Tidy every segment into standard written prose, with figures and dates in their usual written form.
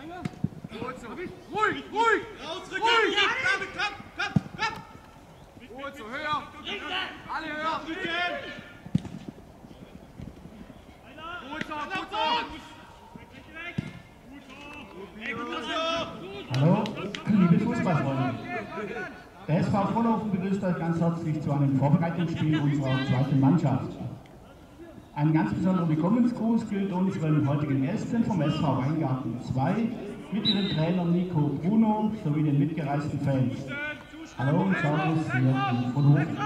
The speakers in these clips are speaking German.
Gut so. Ruhig, ruhig! Rausrücken! David, komm! Gut so, höher! Alle höher! Gut so! Hallo, liebe Fußballfreunde. Der SV Frohnhofen begrüßt euch ganz herzlich zu einem Vorbereitungsspiel unserer zweiten Mannschaft. Ein ganz besonderer Willkommensgruß gilt unseren heutigen Gästen vom SV Weingarten 2 mit ihrem Trainer Nico Bruno sowie den mitgereisten Fans. Hallo und Servus hier in Frohnhofen.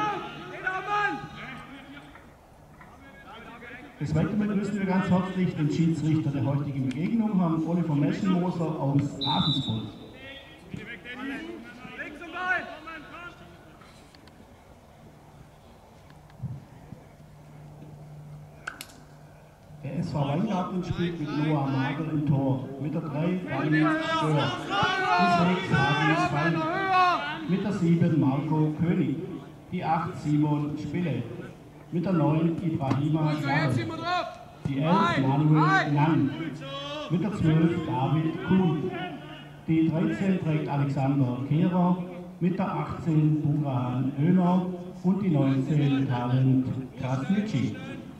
Des Weiteren begrüßen wir ganz herzlich den Schiedsrichter der heutigen Begegnung, Herrn Oliver Meschenmoser aus Ravensburg. Der SV Weingarten spielt mit Noah Mager im Tor, mit der 3 Daniel Stör, die 6 Fabius Fein, mit der 7 Marco König, die 8 Simon Spille, mit der 9 Ibrahima Jare, die 11 Manuel Nann, mit der 12 David Kuhn, die 13 trägt Alexander Kehrer, mit der 18 Burahan Ömer und die 19 Talent Krasnitschi.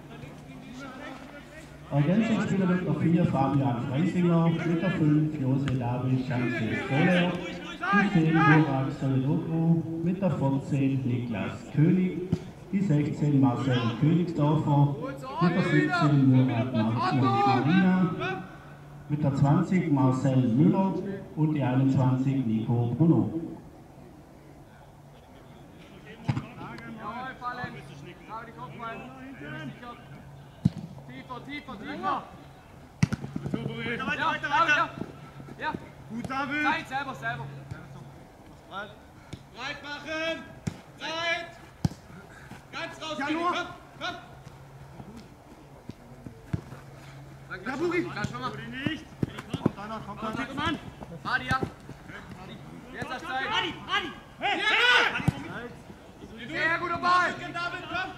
Ergänzungsspieler mit der 4 Fabian Freisinger, mit der 5 Jose David Schanze-Stoller, die 10 Burak Solidoglu, mit der 14 Niklas König, die 16 Marcel Königsdorfer, mit der 17 Murat Marina, mit der 20 Marcel Müller und die 21 Nico Bruno. Tiefer! Weiter! Ja! Gut, David! Zeit, selber! Breit machen! Zeit! Ganz raus! Komm! Ja, Buri! Nicht! Kommt einer! Mann! Adi, ja! Jetzt hast du Zeit! Adi! Hey! Sehr guter Ball! David, komm!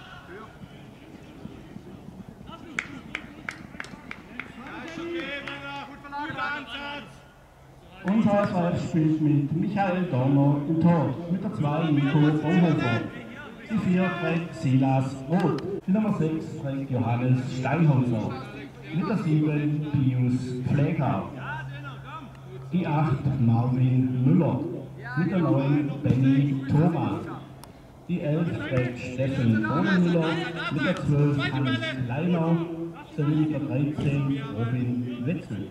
Unser SV spielt mit Michael Dorner im Tor, mit der 2 Nico Bonhoeffer, die 4 trägt Silas Roth, die Nummer 6 trägt Johannes Steinhauser, mit der 7 Pius Pfleger, die 8 Marvin Müller, mit der 9 Benny Thoma, die 11 trägt Steffen Bodenmüller, mit der 12 Hans Leiner, sowie mit der 13 Robin Wetzel.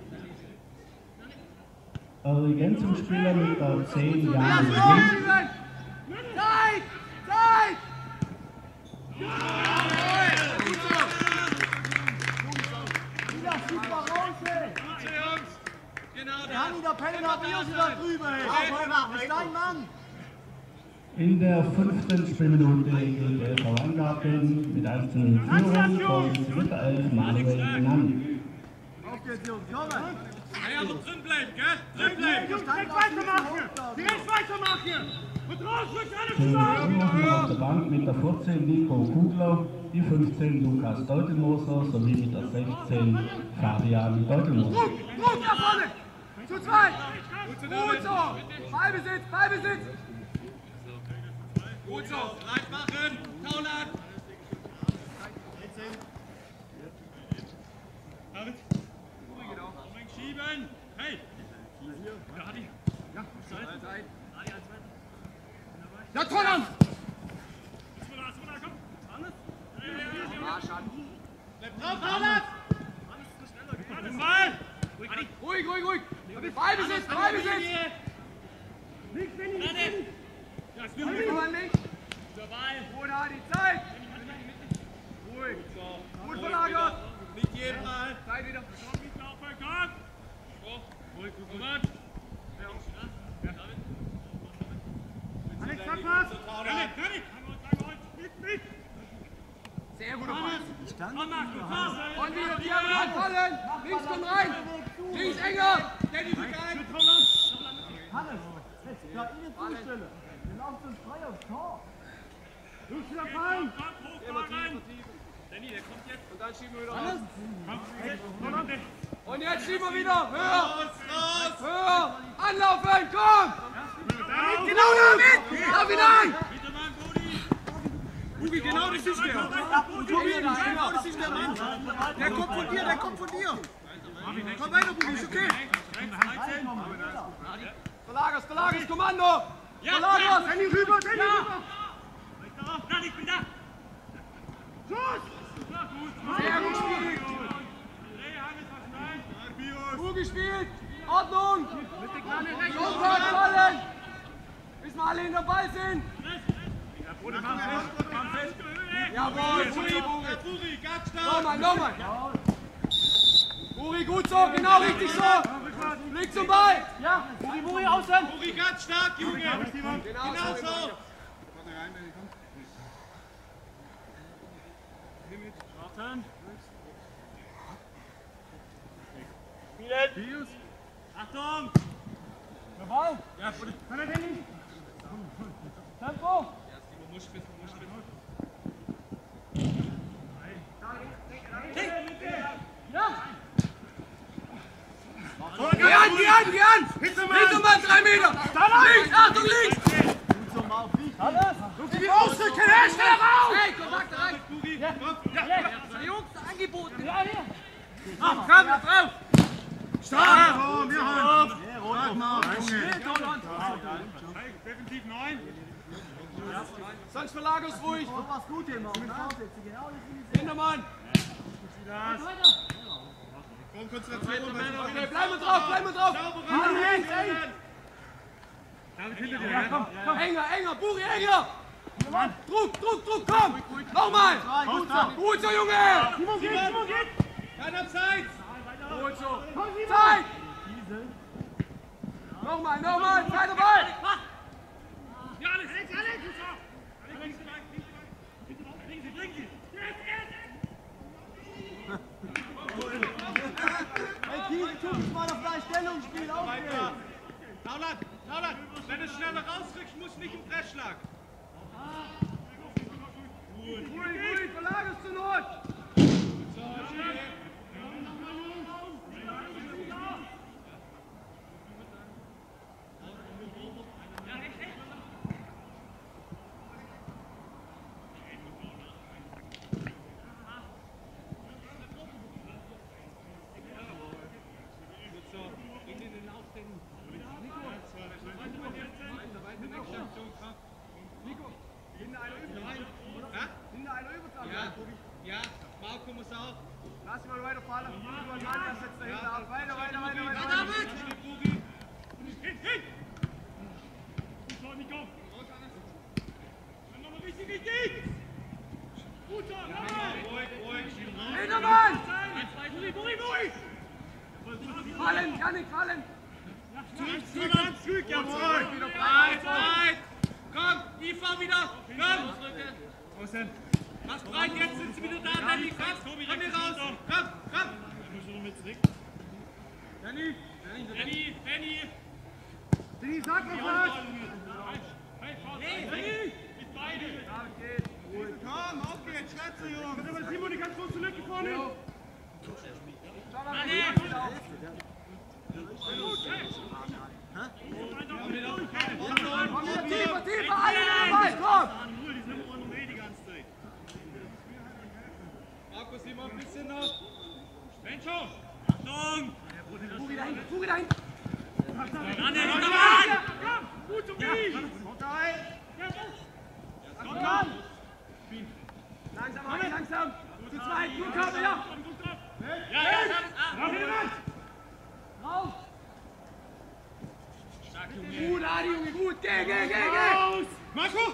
Ergänzungsspieler mit der 10 Jan Zeit! Schieb mal raus, ey! Der Hanni, der Pelle, der Biose da drüber, ey! Das ist dein Mann! In der 5. Spielminute geht der SV Weingarten mit 1 in Führung von mit der 11 Manuel Nann. Auf geht's, Jungs, komm! Ja, so drin bleiben, gell? Drin bleiben! Direkt weitermachen! Und raus, rückt alle Schön zusammen! auf der Bank mit der 14 Nico Kugler, die 15 Lukas Deutelmoser sowie mit der 16 Fabian Deutelmoser. Druck nach vorne! Zu zweit! Gut so! Ballbesitz! Gut so! Breit machen! Tauland! David! Schieben! Hey! Ja, Adi! Ja, Zeit! Ja, Tauland! Komm! Hannes! Bleib drauf, Tauland! Ball! Ruhig! Ballbesitz! Links, Benni! Ja, es wird links! Der Ball! Oder die Zeit! Ruhig! Gut verlagert! Nicht jeden Mal! Zeit wieder! Ruhig, gut! Alex, sag was! König! Sehr guter Pass! Und wieder die anfallen! Links kommt rein! Links enger! Danny, du geil! Hannes, da Ihnen zustelle! Wir laufen uns frei aufs Tor! Los, wieder fallen! Danny, der kommt jetzt und dann schieben wir wieder raus. Und jetzt schieben wir wieder! Höher! Raus! laufen, komm! Genau damit! Lauf hinein! Ugi, genau das ist der! Genau das ist der Mann! Der kommt von dir, der kommt von dir! Komm weiter, Ugi, ist okay! Verlagerst, Kommando! Verlagerst! Handy rüber, Handy rüber! Nein, ich bin da! Schuss! Sehr gut gespielt! Ugi spielt! Ordnung! Sofort fallen! Bis wir alle in der Ball sind! Jawohl, Buri! Nochmal! Buri, gut so, genau richtig so! Blick zum Ball! Ja, Buri, außen! Buri, ganz stark, Junge! Genau so! Spielen! Achtung! Ball! Ja, Tempo! Geh an! Hintermann, 3 Meter! Links, Achtung, links! Alles! Die ausdrücken, schnell raus! Hey, Kontakt rein! Ja, Jungs, angeboten! Ja, hier! Komm, drauf! Stark! Wir haben! Definitiv 9! Sonst verlagerst ruhig! Du warst gut hier, Mann. Genau Hintermann! Komm, Konzentration! Okay, bleib mal drauf! Enger, Buri, enger! Druck, komm! Nochmal! Gut so, Junge! Simon geht! Keiner Zeit! Gut so! Zeit! Nochmal! Zweiter Ball! Ja, Alex! Hey, Kiel, tu dich mal auf deine Stellung, spiel auf! Tauland! Wenn du schneller rausrückst, musst du nicht im Pressschlag. Ruhig, verlagerst zur Not! Ja, Marco muss auch. Lass mal weiter fallen. Der setzt dahinter ab. Weiter. Hin! Nico! Nochmal richtig! Gut so! Ruhig! Hintermann! Buri! Fallen! Zurück, jawohl! Breit! Komm, Ifa wieder! Komm! Außen! Mach breit, jetzt sind sie wieder da, Danny! Komm hier raus! Komm! Danny! Danny, sag noch was! Danny! Mit beide! Komm, auf geht's, Schätze, Jungs! Simon, die ganz große Lücke vorne! Schau mal, tiefer, alle dabei, komm! Marco, Simon, ein bisschen noch! Bencho! Achtung! Buri dahin! Komm! Gut um mich! Langsam! Zu zweit, gut, Kabel, ja! Raus! Gut, Adi, Junge, gut! Geh! Marco!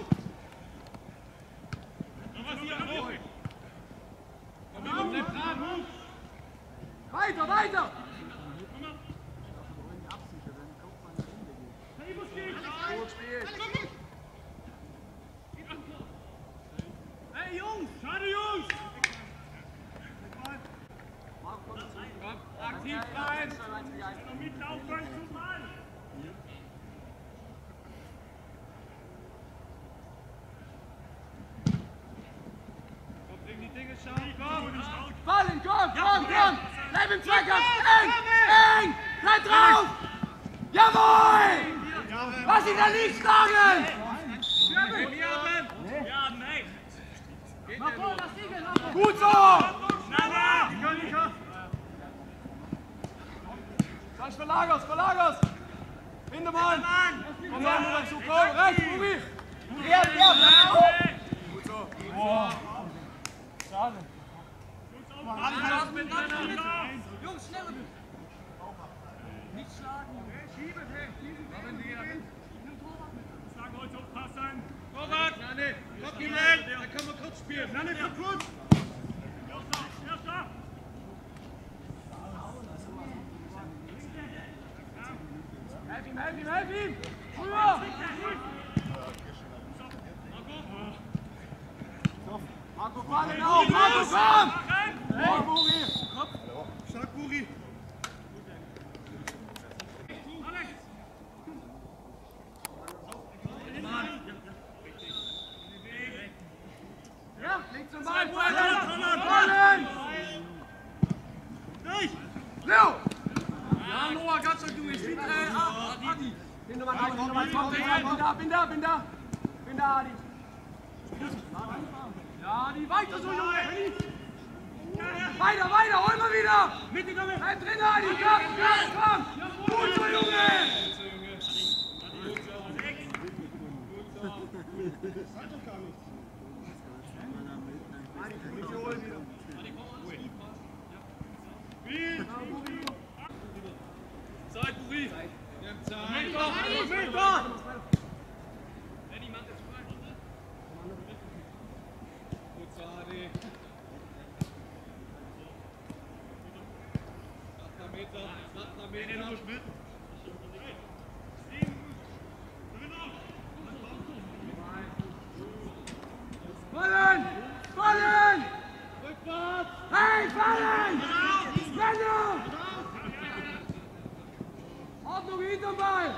Weiter! Gut spielt! Hey Jungs! Schade Jungs! Aktiv rein! Mitlaufen zum Ball! Komm, bring die Dinge schauen! Fallen, komm! Bleib im Zweikampf! Eng! Bleib drauf! Jawohl! ihn da nicht schlagen! Ja, nein! Mach vor, lass liegen! Gut so! Dann verlagerst! Hintermann! Komm dann nur dazu, komm! Rechts, Buri! Ja! Gut so! Schade. Jungs, schneller! Nicht schlagen! Schieben! Sag heute aufpassen! Torwart! Nanne! Komm, geh rein! Da kann man kurz spielen! Nanne, komm kurz! Erster! Helf ihm! Früher! Marco, fallen auf! Marco, komm! Oh, Buri! Stark, Buri! Ja, links zum Ball! Fallen! Durch! Leo! Ja, Noah, ganz schön, Junge. Adi. Hintermann, bin da, Adi. Ja, Adi, weiter so, Junge. Weiter, hol mal wieder. Mitte, komm! Bleib drin, Adi, komm. Gut so, Junge. Zeit, Buri! Wir haben Zeit! Lenny, macht es frei! Gut, Sadi! 8 Meter! Fallen! Hey, fallen! Männer! Ordnung hinterm Ball!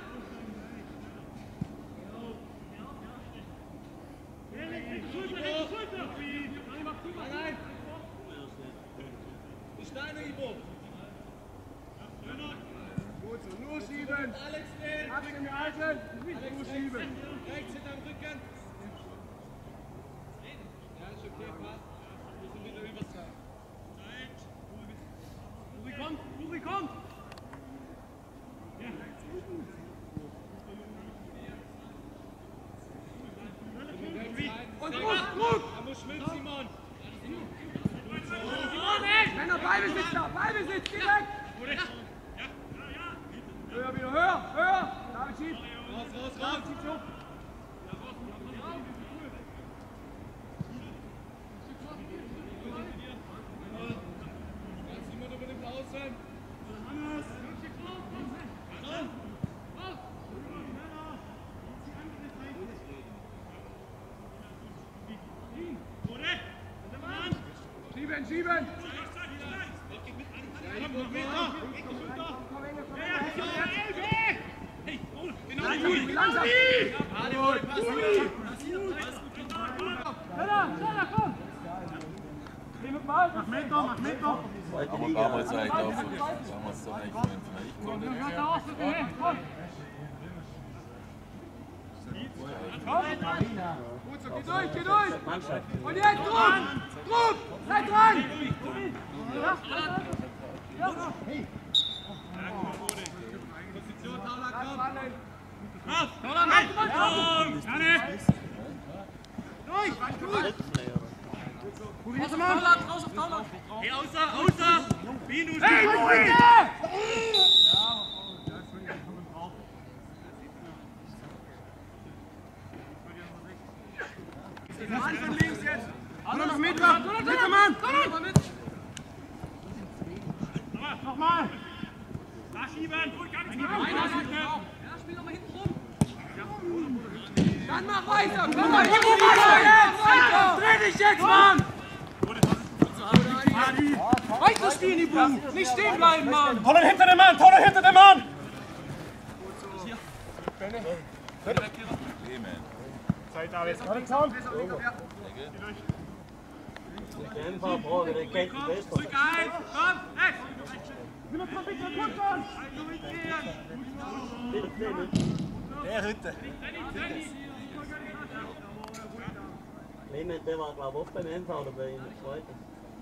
Die Steine, Ivo! Gut so, nur schieben! Alex, schnell! Abstände halten! Nur schieben! Rechts hinterm Rücken! Ja, ist okay, passt. Wir sind wieder Überzahl. Buri kommt! Und Druck! Da muss Schmidt, Simon! Männer, Ballbesitz, direkt! Höher wieder, höher! David schiebt! Raus! Schiebt hoch! Simon übernimmt außen! Schieben! Langsam! Schneller, komm! Mach Meter! Aber damals eigentlich auch so. Damals doch eigentlich vorhin vielleicht konnte. Gut so, geh durch! Und jetzt Druck! Bleib dran! Position, Taula, komm! Auf! Taula, mit! Janne! Durch! Raus auf Taula! Hey, außer! Binus! Hey, Buri! Mann von links jetzt! Alle noch mit! Mann! Nochmal! Nachschieben! Ja, spiel doch mal hinten rum! Dann mach weiter! Komm mal, weiter! Dreh dich jetzt, Mann! Weiter spielen, die Buben! Nicht stehen bleiben, Mann! Toller hinter dem Mann! Zeit, David. Komm! Zurück ein! Komm! Rechts! Der Hütte. Clement, der war glaube ich auch beim MV oder bei ihm im zweiten.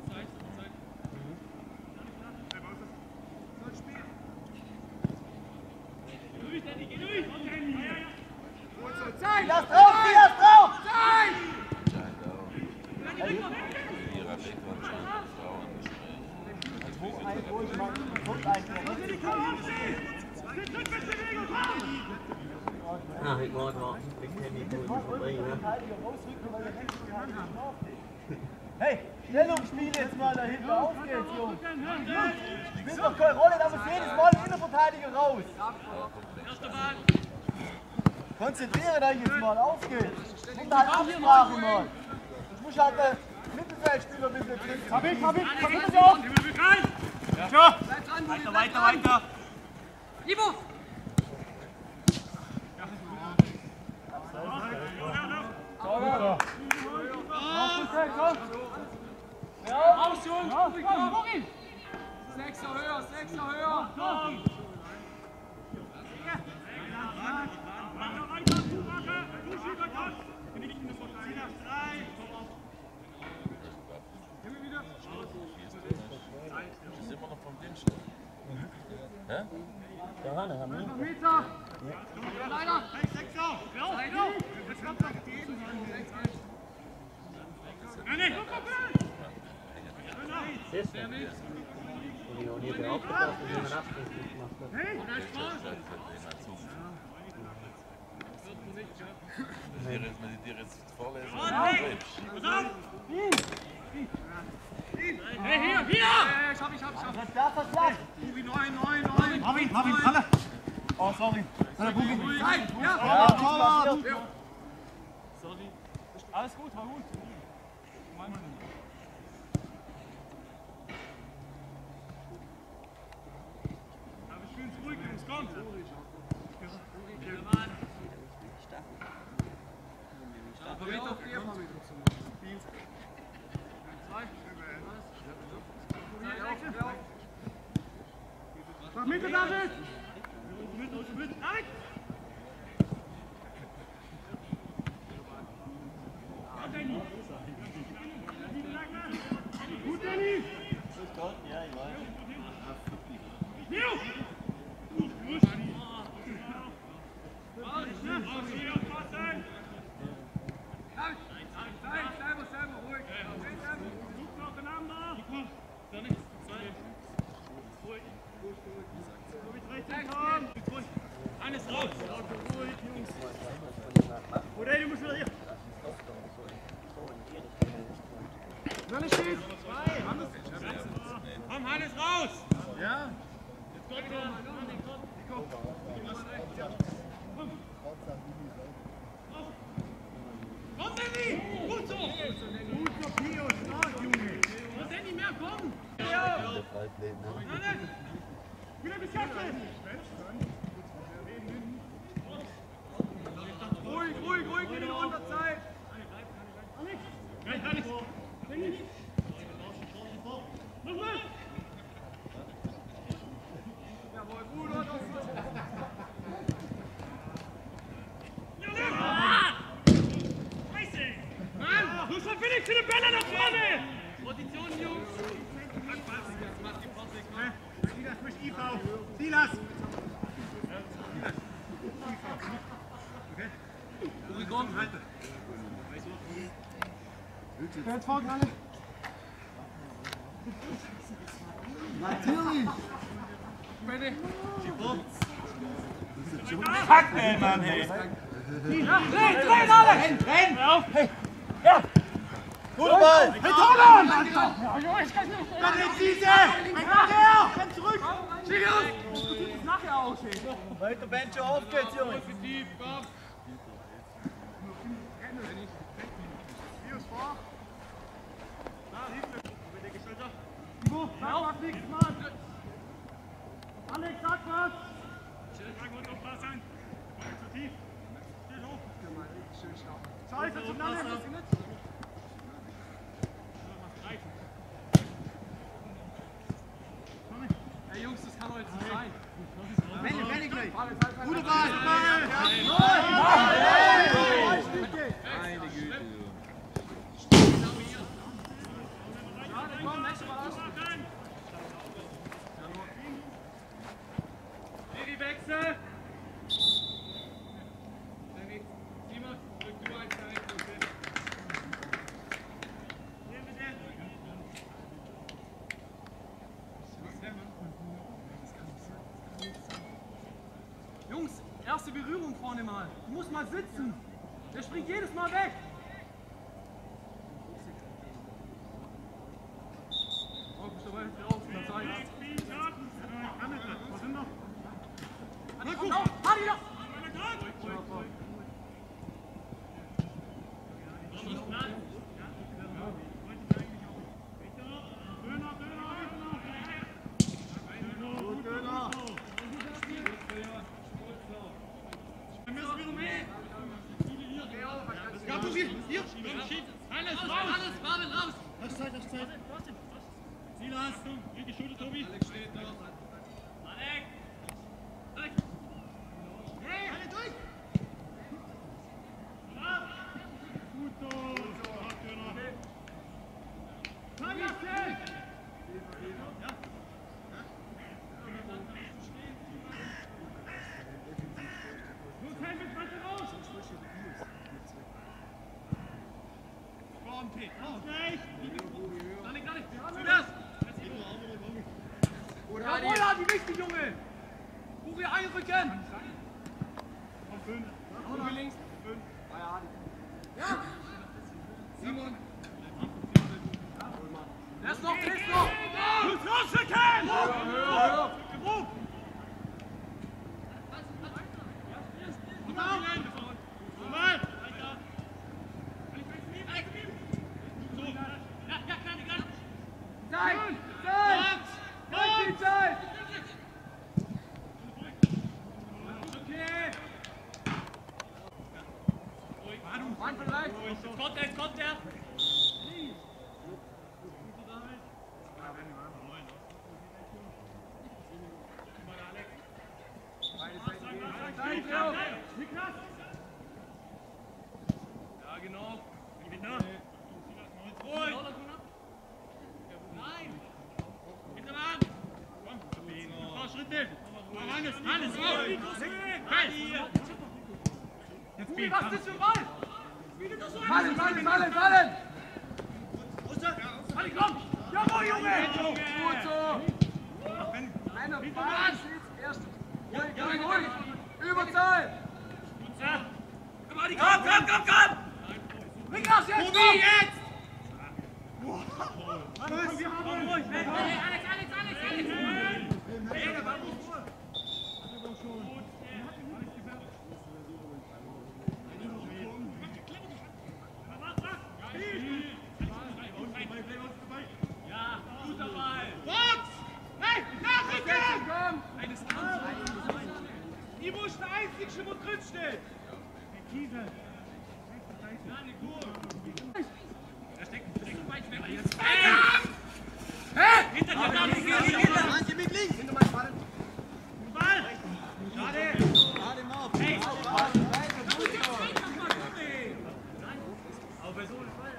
Zeit! Lass drauf! Lass drauf! Zeit! Ah, ich mag noch. Ich kenne die Tore vorbei, ne? Hey, Stellungsspiel jetzt mal da hinten. Auf geht's, Jungs. Spielt doch keine Rolle, da muss jedes Mal ein Innenverteidiger raus. Konzentriere dich jetzt mal, auf geht's. Und halt Absprache mal. Ich muss halt der Mittelfeldspieler ein bisschen kriegen. Hab ich, versuch es auf. Ja. Weiter. Ivo! Raus, Jungs! Sechser höher! Das ist immer noch vom Dienst. Hä? Da haben wir. Meter! Leider! Siehst du? Und ich habe nie aufgepasst, dass ich einen Abschluss nicht gemacht habe. Wenn ich dir jetzt vorlesen, Hey, hier! Ich hab. Das ist Platz. Bubi, 9. Marvin, Falle. Oh, sorry. Bubi. Zeit! Ja! Alles gut, war gut. Aber wir spielen zurück, Jungs, kommt! Meter 4. Mach Mitte, David! Mit, David! Gut, Danny! Ja, ich weiß. Neo! Selber, ruhig. Sucht aufeinander! Eines raus! Ruhig, Jungs! Oder du musst wieder hier! Komm, Hannes, raus! Ja? Komm, Danny! Gut so! Gut so, Pio, stark, Junge! Muss Danny mehr kommen! Wieder geschafft! Ruhig, in der Unterzeit. Alex! Nochmal! Jawohl, gut, und auf. Scheiße! Mann! Du schon Felix für den Bälle nach vorne! Position, Jungs. Silas, durch IV! Silas! Oregon, halte. Jetzt vorne alle. Natürlich. Ready? Pack den Mann, hey. Drehen alle! Renn! Auf! Hey! Ja! Guter Ball! Hey, Tormann! Dann jetzt diese! Renn zurück! Schick aus! Nachher aus, hey! Weiter Bench, auf geht's, Jungs! Tief, komm! Ivo, sag was nix, Mann! Alex, sag was! Scheiße, zum Lange! Hey Jungs, das kann doch jetzt nicht sein. Wenn ich gleich! Guter Ball! Meine Güte, du. Wechsel! Simon, drück du eins da rechts. Jungs, erste Berührung vorne mal. Du musst mal sitzen. Der springt jedes Mal weg. Oh, bist du dabei? Raus, in der Zeit. Komm, lauf! Hardy, lauf! Alles raus! Lass Zeit. Silas, die Schulter, Tobi. Alex steht noch. Alex! Hey, alle durch! Gut so! Komm, Jasse! Los, Helmut, warte raus! Komm, Pete, raus! Gleich! Gar nicht! Zuerst! Jawohl, die wichtig, Junge! Uri einrücken! Uri links! Ja! Simon! Der ist noch! Losschicken! Zeit! Zeit! Okay! Mann, vielleicht! Jetzt kommt der! Ja, genau. Ruhig! Nein! Hintermann! Komm, paar Schritte! Hannes, raus! Uri, was ist das für ein Ball? Fallen! Halli, komm! Jawohl, Junge! Gut so! Einer Ball steht erst. Ruhig! Überzahl! Komm! Niklas, jetzt! Tobi, jetzt! Ruhig! Alex! Ja, guter Ball! Box! Hey, nachrücken! Komm! Ivo ist der Einzige, wo drin steht! Kiesel! Ja, nicht gut! Er steckt weit weg! Hä? Hinter dir, Manche mit links. Hinter meinem Ball. Ball! Schade! Hey! Aber bei so einem Fall...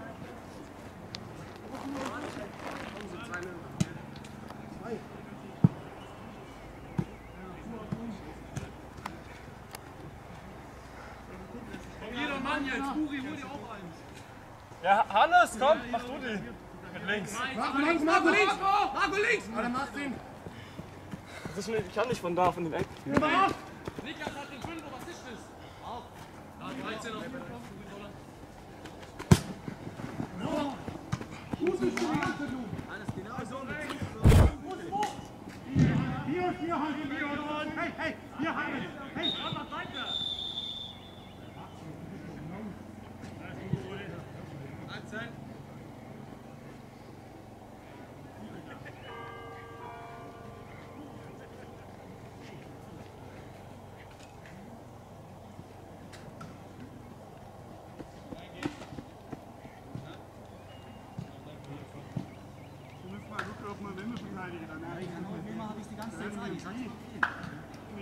Jeder Mann jetzt! Uri, hol dir auch eins! Ja, Hannes, komm, mach du die. Mit links. Marco links! Marco links! Alter, mach den. Das ist nicht, ich kann nicht von da, von den Ecken. Ja. Niklas hat den 5, was ist das? Auch. Da 13 auf 5. Gut ist die ganze du. Alles genau so. Hier halten wir uns! Hey, hier halten wir! Hey, mach weiter! Halbzeit.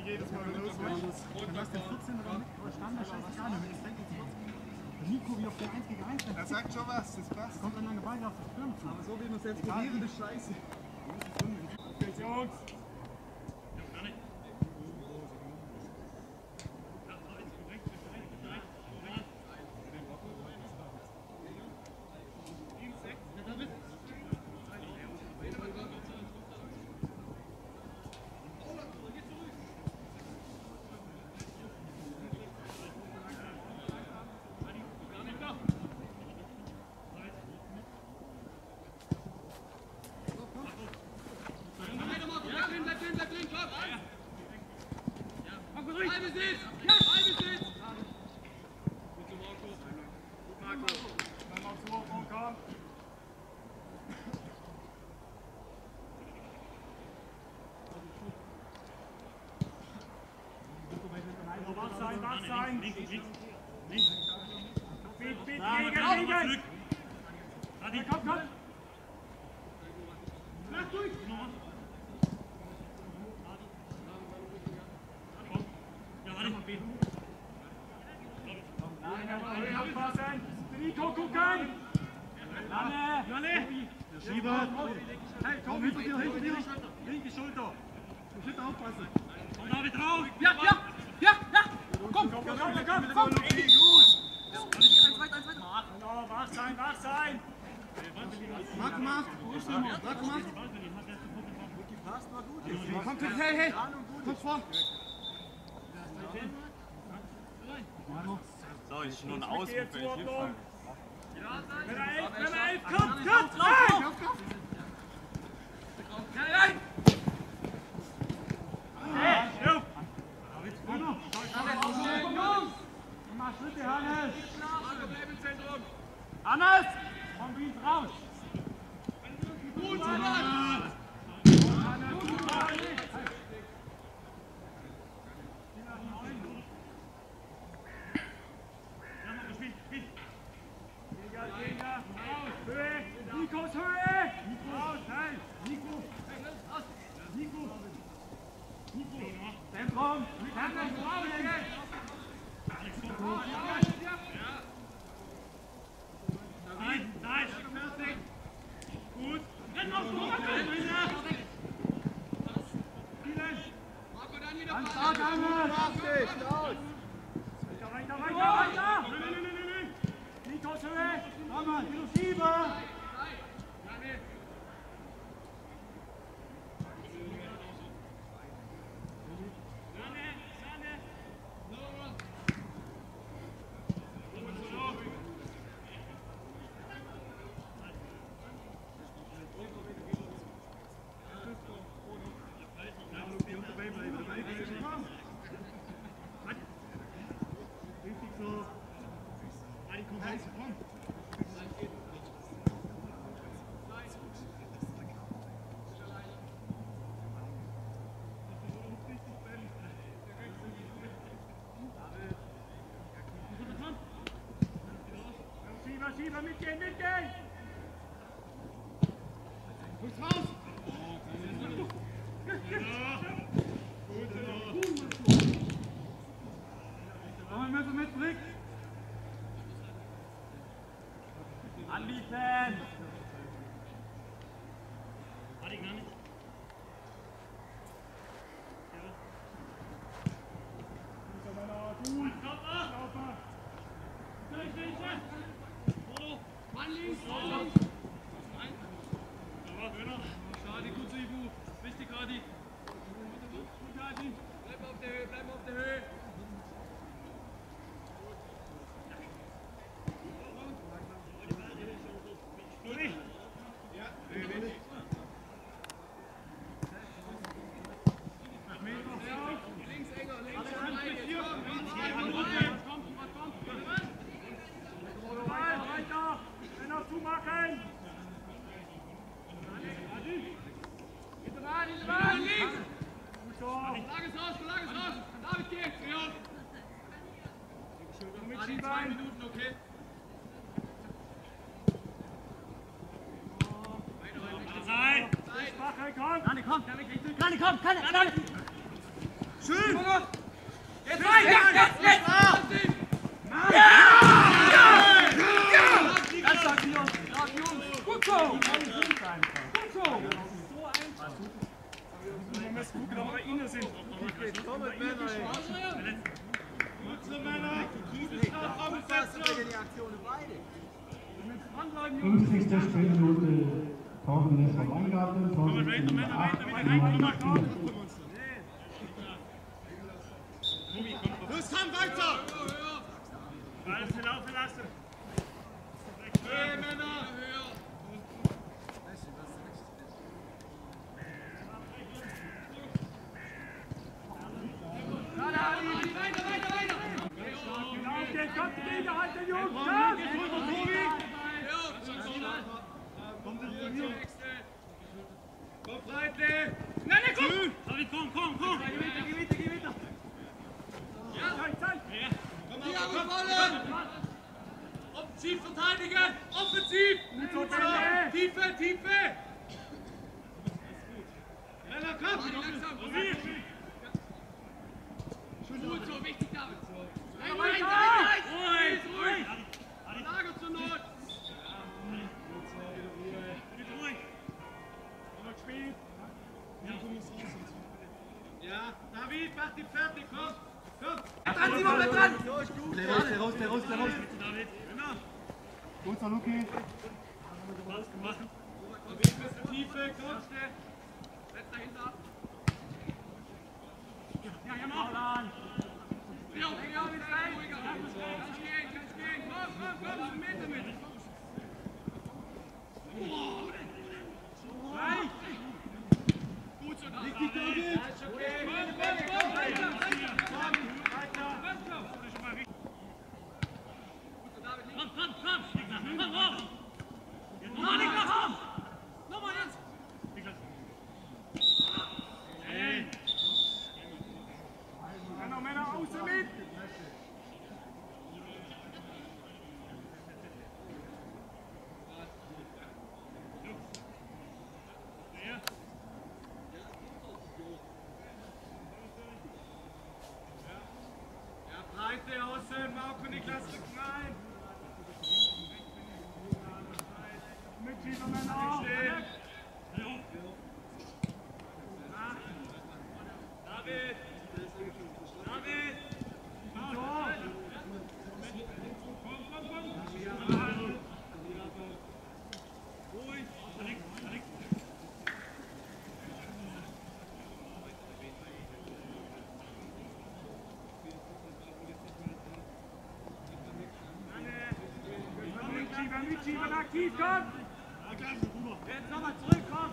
wie jedes Mal los wird. Dann lass den 14 oder mit, aber Standard scheißegal, damit ist direkt ins Wort. Nico wie auf der 1 gegen 1. Er sagt schon was, das passt. Kommt dann lange Beine auf den Sturm zu. Aber so wie wir es jetzt probieren, ist scheiße. Jetzt Jungs! Wach sein! Links! Bitte, liegen! Adi, komm! Mach durch! Ja, warte mal, bitte. Lange, aufpassen! Nico, gucken! Lange! Schieber! Hey, komm, hinter dir! Linke Schulter! Du musst aufpassen! Komm, David, drauf! Ja! Komm! Gut! Wach sein! Marc gemacht! Komm, hey! Komm vor! So, ist nur ein Ausruf, wenn ich hinfalle. Wenn er 11 kommt! Nein! Mach Schritte, Hannes! Marco, bleib im Zentrum! Hannes! Komm wie raus! Gut, Mann! Höhe! Nikos Höhe! Raus, hey! Nico! Zentrum! Nein! Gut! Renn auf! Marco, dann wieder Ganz fahren! stark, Hannes! Weiter! Nikos Höhe! Komm mal, Schieber! Schieber, mitgehen! Rücks raus! Komm, wir müssen mit zurück! Anbieten! Adi, gar nicht. Gut! Mann links! Schade, gut so, Ibu. Wichtig, Adi. Bleib auf der Höhe! Links enger, links Weiter! Männer zumachen! Hinter links! Gut so! Verlag es raus! David, geh! Mit Adi, 2 Schiebern! Minuten, okay? Zeit! Wache, komm! Komm! Schön! Jetzt rein! Jetzt! Gut so! Gut so! Wir müssen gucken, ob wir bei Ihnen sind. Gute Männer! Gute Strafraumbesetzung! 50. Spielminute, Torgemäß vom Weingarten, Torgemäß 8, Los, komm weiter! Alles laufen lassen. Hey, Männer! Kommt wieder, halt den Jungen! Komm, Freitle! Nein, komm! Komm! Geh weiter! Ja, Zeit! Komm, Rollen! Offensiv verteidigen! Offensiv! Tiefe! Männer, komm! Gut so, wichtig, David! Ruhig! Lager zur Not! Ja, David, mach die fertig, komm! Dran, Simon, bleib dran! Der raus! Gut so, Luki. Tiefe, komm, schnell! Setz dahinter ab! Ja, mach! Ja, mit rein! Kannst gehen! Komm, einen Meter mit! Gut so, richtig, David! Komm, weiter! Nochmal jetzt! Männer, außen mit! Ja, Breite außen, Marco, Niklas, rücken rein! Mitschieber, Männer! Stehen! David! Mitschieber, aktiv, komm! Jetzt nochmal zurück, komm!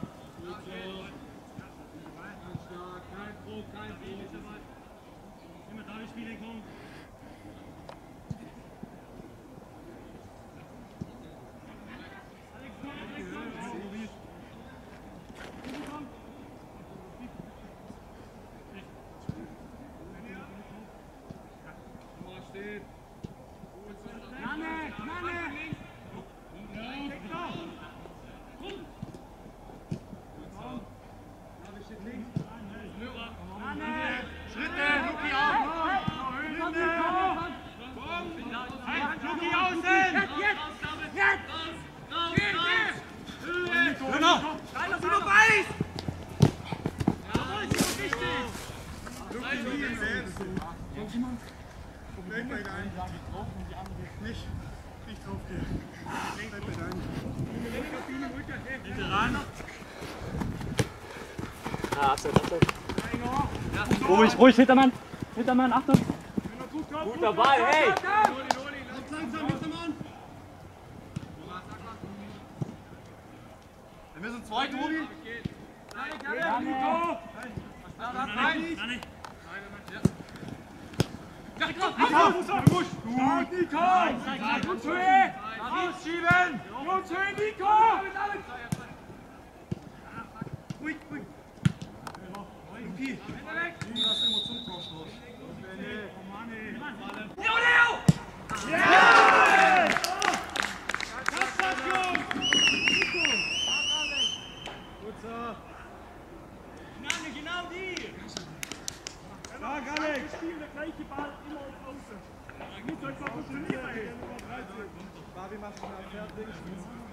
Kein Druck. Immer da, wie Spiele kommen. Ruhig, Hintermann, Achtung! Gut dabei, hey! Langsam, Hintermann! Wir müssen zwei, Tobi. Rausschieben! Jungs, Nico! Ruhig. Luki. Du hast immer zum Tor raus. Genau die! spielen der gleiche Ball immer auf Außen. Nicht einfach funktionieren. Fabi macht schon mal fertig.